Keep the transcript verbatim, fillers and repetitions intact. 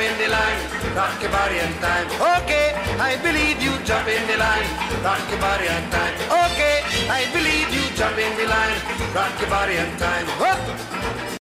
in the line, rock your body in time. Okay, I believe you, jump in the line, rock your body in time. Okay, I believe you, jump in the line, rock your body in time. Whoop.